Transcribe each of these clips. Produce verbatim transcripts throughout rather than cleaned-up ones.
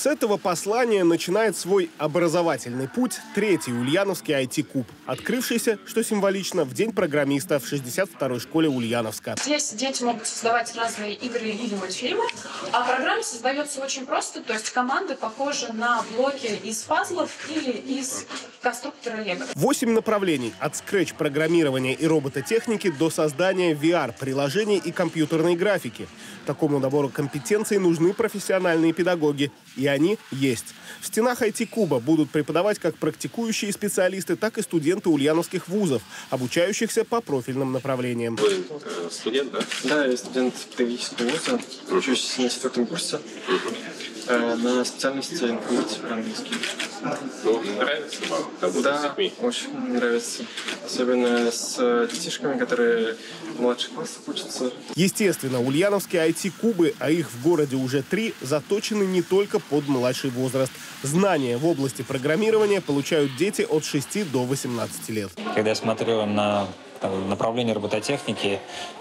С этого послания начинает свой образовательный путь третий Ульяновский ай ти-куб, открывшийся, что символично, в День программиста в шестьдесят второй школе Ульяновска. Здесь дети могут создавать разные игры или мультфильмы, а программа создается очень просто, то есть команды похожи на блоки из пазлов или из конструктора Лего. Восемь направлений – от скретч-программирования и робототехники до создания ви ар-приложений и компьютерной графики. Такому набору компетенций нужны профессиональные педагоги. И они есть. В стенах ай ти-куба будут преподавать как практикующие специалисты, так и студенты ульяновских вузов, обучающихся по профильным направлениям. Вы э, студент, да? Да, я студент педагогического вуза, учусь на четвертом курсе, э, на специальности информатики по-английски. Ну, нравится вам работать Да, с детьми? очень нравится. Особенно с детишками, которые в младших классах учатся. Естественно, ульяновские ай ти-кубы, а их в городе уже три, заточены не только под младший возраст. Знания в области программирования получают дети от шести до восемнадцати лет. Когда я смотрю на направление робототехники,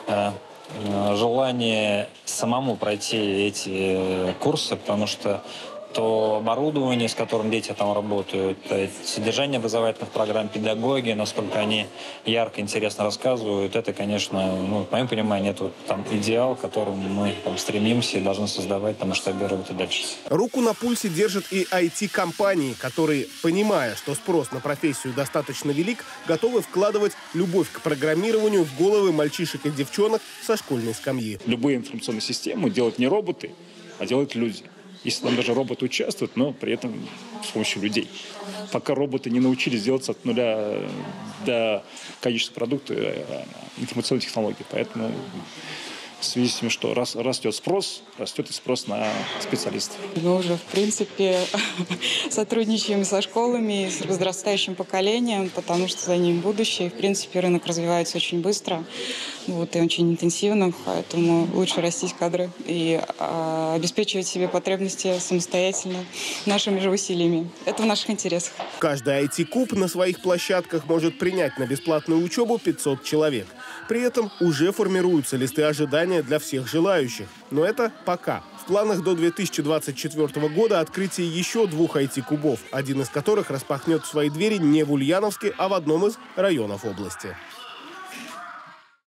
желание самому пройти эти курсы, потому что то оборудование, с которым дети там работают, содержание образовательных программ, педагоги, насколько они ярко, интересно рассказывают, это, конечно, ну, в моем понимании, это вот, там, идеал, к которому мы там, стремимся и должны создавать, там, масштабировать и дальше. Руку на пульсе держат и ай ти-компании, которые, понимая, что спрос на профессию достаточно велик, готовы вкладывать любовь к программированию в головы мальчишек и девчонок со школьной скамьи. Любые информационные системы делают не роботы, а делают люди. Если там даже роботы участвуют, но при этом с помощью людей. Пока роботы не научились делаться от нуля до качества продукта информационной технологии. Поэтому в связи с тем, что раз, растет спрос, растет и спрос на специалистов. Мы уже, в принципе, сотрудничаем со школами, с возрастающим поколением, потому что за ним будущее. В принципе, рынок развивается очень быстро, вот, и очень интенсивно, поэтому лучше растить кадры и а, обеспечивать себе потребности самостоятельно нашими же усилиями. Это в наших интересах. Каждый ай ти-куб на своих площадках может принять на бесплатную учебу пятьсот человек. При этом уже формируются листы ожидания для всех желающих. Но это пока. В планах до две тысячи двадцать четвёртого года открытие еще двух ай ти-кубов, один из которых распахнет свои двери не в Ульяновске, а в одном из районов области.